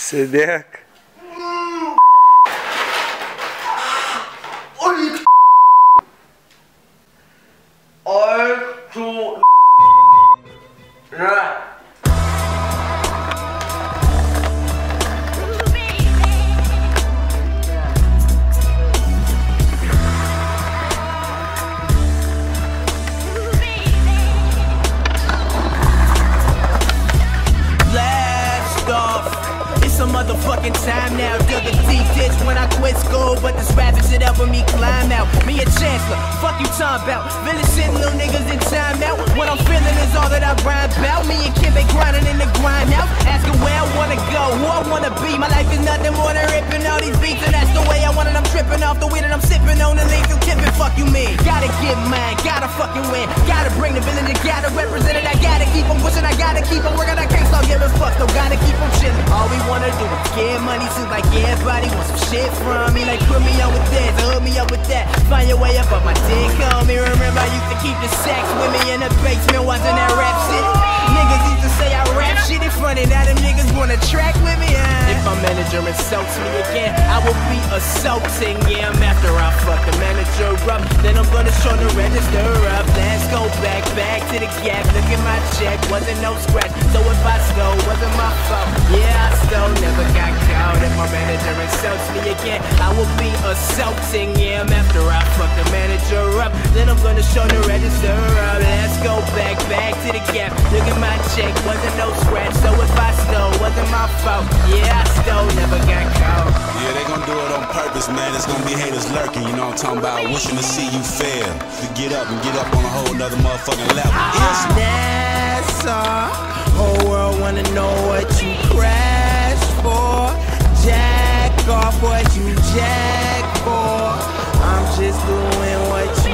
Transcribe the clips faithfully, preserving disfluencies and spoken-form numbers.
Сидяк. Ой, ой, ту, на. Some motherfucking time now. Dug a deep ditch when I quit school, but this rapping shit helping me climb out. Me a Chancellor, fuck you talking about. Village shit, little niggas in time out. What I'm feeling is all that I rhyme about. Me and Kim, they grinding in the grind house. Asking where I wanna go, who I wanna be. My life is nothing more than ripping all these beats, and that's the way I want it. I'm tripping off the weed and I'm sipping on the lethal tipping. Fuck you, mean. Gotta get mine, gotta fucking win. Gotta bring the village, gotta represent it. I gotta keep on pushing, I gotta keep on working. I can't stop giving fucks, no, gotta keep on chilling. All we wanna do is get money, seems like everybody wants some shit from me. Like put me on with this, hook me up with that. Find your way up on my dick, on me. Remember I used to keep the sex with me in the basement, watching that rap shit. Niggas used to say I rap shit in front of now them niggas wanna track with me. Uh. If my manager insults me again, I will be assaulting him. After I fuck the manager up, then I'm gonna show the register up. Let's go back, back to the gap. Look at my check, wasn't no scratch. So if I stole, wasn't my fault. Yeah, I stole, never got caught. If my manager insults me again, I will be assaulting him. After I fuck the manager up, then I'm gonna show the register up. Let's go back, back to the gap. Look at my check, wasn't no scratch. So if I stole, wasn't my fault. Yeah, I stole, never got caught. Yeah, they gon' do it on purpose, man. It's gonna be haters lurking, you know what I'm talking about? Wishing to see you fail. To get up and get up on a whole nother motherfucking level. Yes, that's all. Whole world wanna know what you crash for. Jack off what you jack for. I'm just doing what you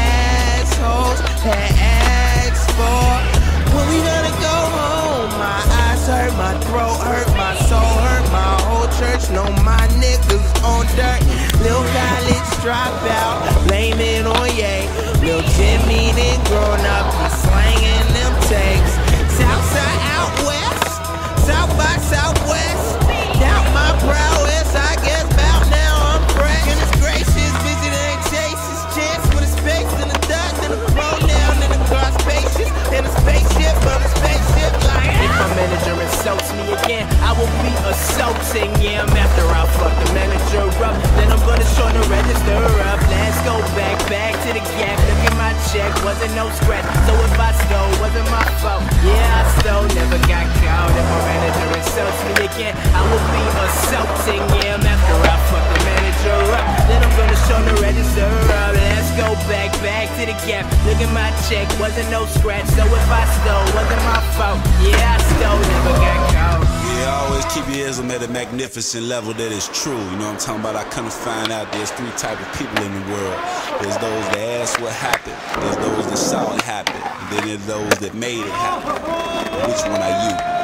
assholes had asked for. When we gonna go home? My eyes hurt, my throat hurt, my soul hurt. My whole church know my niggas on dirt. Lil' college dropout, blame it on Ye. Lil' Jimmy done grown up, he's slanging them takes. Southside out west, south by southwest. Doubt my prowess, I guess bout now I'm fresh. And it's gracious, visit ain't chases. Chance with a space and a dot and a pronoun and a car spacious. And a spaceship on a spaceship like. If my manager insults me again, I will be assaulting him. After I fuck the manager up, then I'm gonna show the register up. Let's go back, back to the gap. Look at my check, wasn't no scratch. So if I stole, wasn't my fault. Yeah, I stole, never got caught. If my manager insults me again, I will be assaulting him. After I fuck the manager up, then I'm gonna show the register up. Let's go back, back to the gap. Look at my check, wasn't no scratch. So if I stole, wasn't my fault. Yeah, I stole, never got caught. yeah, always keep your ism at a magnificent level that is true. You know what I'm talking about? I come to find out there's three type of people in the world. There's those that asked what happened. There's those that saw it happen. And then there's those that made it happen. Which one are you?